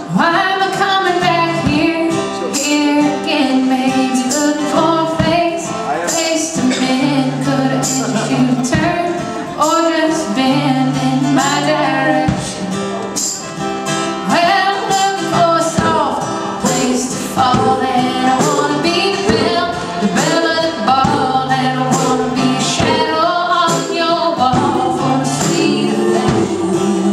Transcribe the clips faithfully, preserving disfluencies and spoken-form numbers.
Why am I coming back here, here again? Maybe looking for a place, place to mend. Could have made you turn, or just bend in my direction. Well, I'm looking for a soft place to fall, and I wanna be the bell, the bell of the ball, and I wanna be a shadow on your wall for the sweet affection.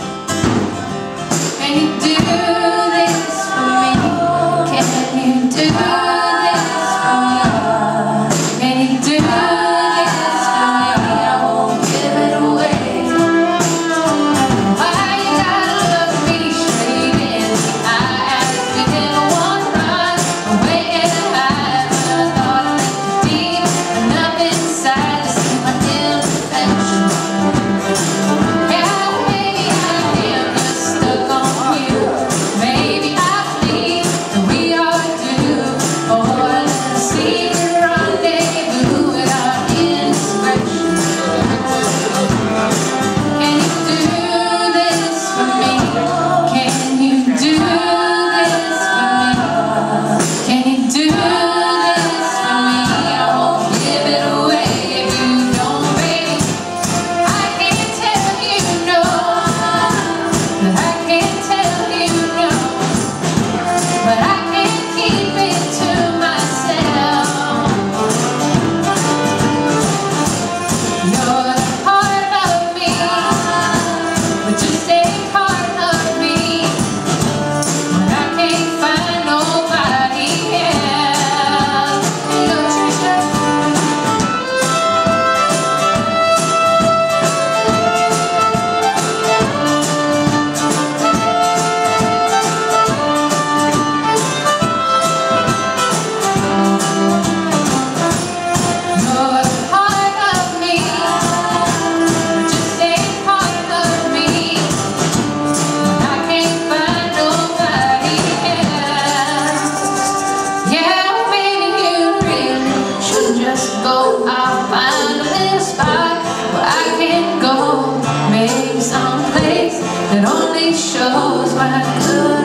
Can you do this for me? Can you do this for me? Can you do this for me? I won't give it away. Why you gotta look me straight in the eye? I've been one run away and high, but I thought I left deep enough inside to see my imperfection. Yeah, maybe I am just stuck on you. Maybe I believe that we are due for a secret rendezvous with our indiscretion. Can you do this for me? Can you do this for me? Can you do this for me? I won't give it away if you don't, baby. I can't tell you no, but I can't tell you no, but I can't keep it to myself. You're the part of me, but just a part of me, when I can't find nobody else. Hey, yo, Trishas. You're a part of me, just a part of me, when I can't find nobody else. Yeah, maybe you really should just go. I'll find a little spot where I can go, maybe someplace that only shows my good.